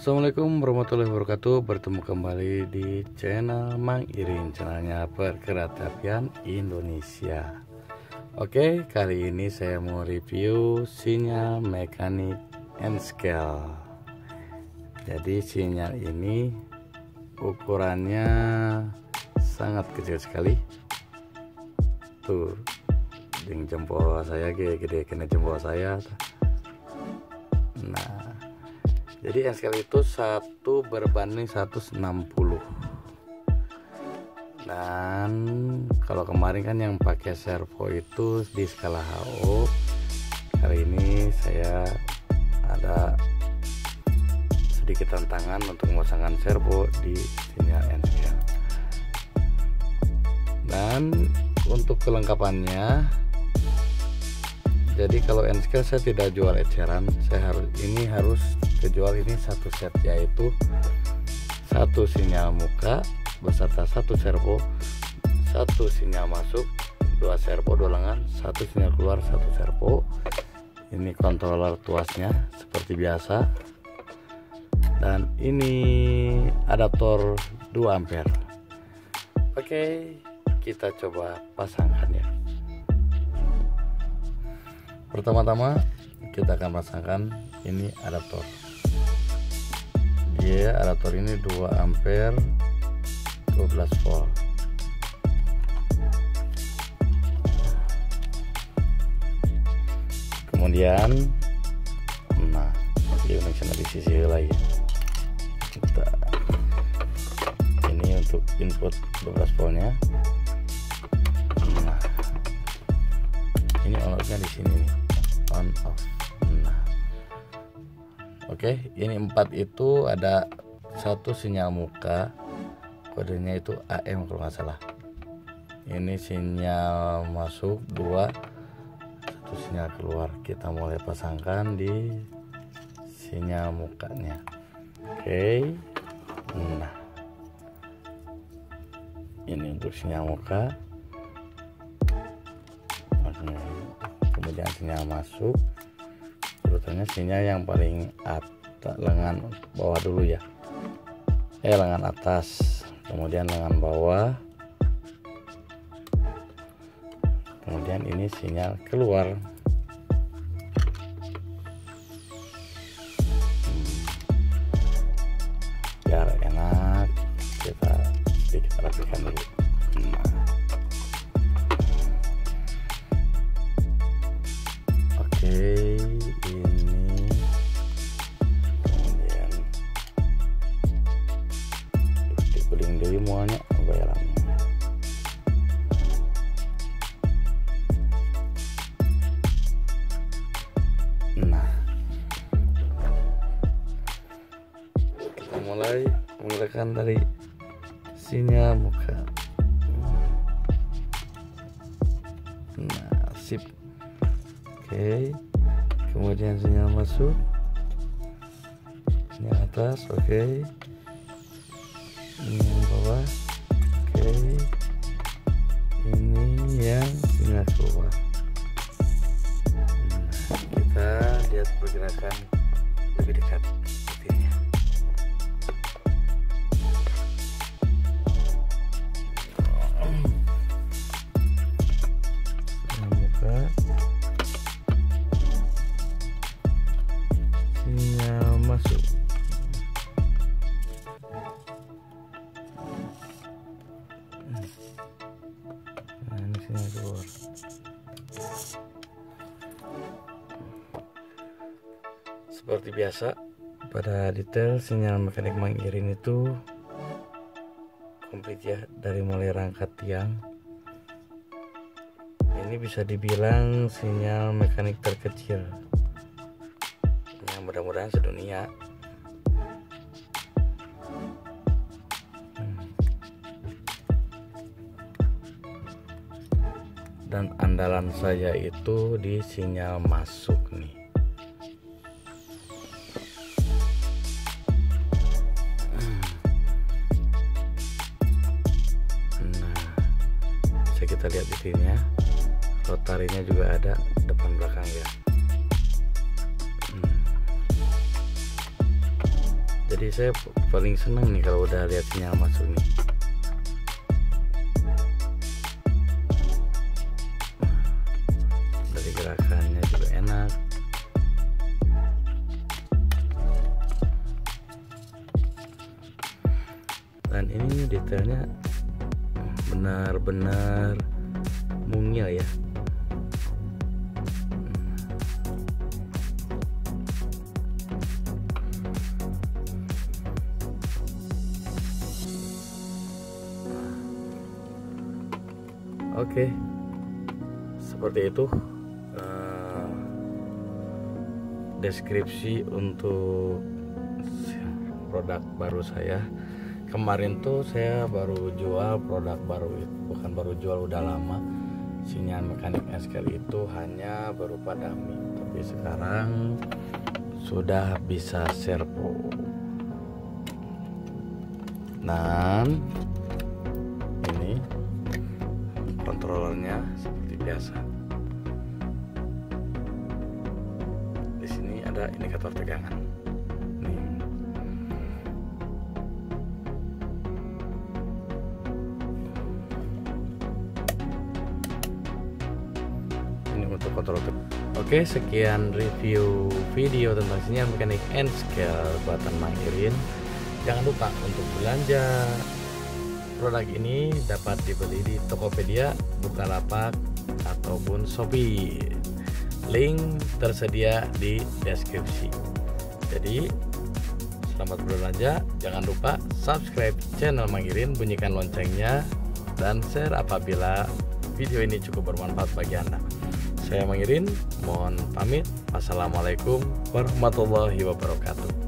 Assalamualaikum warahmatullahi wabarakatuh. Bertemu kembali di channel Mang Irin, channelnya Perkeretapian Indonesia. Oke, kali ini saya mau review sinyal mekanik N-Scale. Jadi sinyal ini ukurannya sangat kecil sekali. Tuh, jempol saya gede kena jempol saya. Nah, jadi N-Scale itu 1/160. Dan kalau kemarin kan yang pakai servo itu di skala HO, kali ini saya ada sedikit tantangan untuk memasangkan servo di sinyal N-Scale. Dan untuk kelengkapannya, jadi kalau N-Scale saya tidak jual eceran, saya harus kejual ini satu set, yaitu satu sinyal muka beserta satu servo, satu sinyal masuk, dua servo, dua lengan, satu sinyal keluar, satu servo. Ini controller tuasnya seperti biasa, dan ini adaptor 2 ampere. Oke, kita coba pasangkan ya. Pertama-tama kita akan pasangkan ini adaptor. Dia adaptor ini 2 ampere 12 volt. Kemudian nah, connection di sisi lain. Ini untuk input 12 voltnya. Nah, ini on off-nya di sini nih. On off. Nah, oke, ini 4 itu ada satu sinyal muka, kodenya itu AM kalau nggak salah. Ini sinyal masuk 2, satu sinyal keluar. Kita mulai pasangkan di sinyal mukanya. Oke, nah ini untuk sinyal muka. Kemudian sinyal masuk, urutannya sinyal yang paling atas, lengan bawah dulu ya, lengan atas, kemudian lengan bawah, kemudian ini sinyal keluar. Biar enak, kita sedikit rapikan dulu. Ini kemudian dikuling dulu muanya bayaran. Nah, kita mulai menggunakan dari sinyal muka. Nah, sip. Oke, kemudian sinyal masuk, sinyal atas, oke, ini yang bawah, oke, ini yang sinyal keluar. Nah, kita lihat pergerakan lebih dekat sepertinya. Sinyal muka, sinyal masuk, nah ini sinyal keluar. Seperti biasa, pada detail sinyal mekanik Mang Irin itu komplit ya, dari mulai rangka tiang. Ini bisa dibilang sinyal mekanik terkecil, mudah-mudahan sedunia. Dan andalan saya itu di sinyal masuk nih. Nah, bisa kita lihat di sini ya, rotarinya juga ada depan belakang ya. Jadi saya paling seneng nih kalau udah lihat sinyal masuk nih. Dari gerakannya juga enak. Dan ini detailnya benar-benar mungil ya. Oke, seperti itu deskripsi untuk produk baru saya. Kemarin tuh saya baru jual produk baru, bukan baru jual, udah lama. Sinyal mekanik SKL itu hanya berupa dummy, tapi sekarang sudah bisa servo. Dan ini kontrolernya seperti biasa. Di sini ada indikator tegangan. Untuk kontrol. Oke, sekian review video tentang sinyal mekanik N-Scale buatan Mang Irin. Jangan lupa untuk belanja produk ini dapat dibeli di Tokopedia, Bukalapak ataupun Shopee. Link tersedia di deskripsi. Jadi selamat berbelanja. Jangan lupa subscribe channel Mang Irin, bunyikan loncengnya, dan share apabila video ini cukup bermanfaat bagi Anda. Saya Mang Irin, mohon pamit. Wassalamualaikum warahmatullahi wabarakatuh.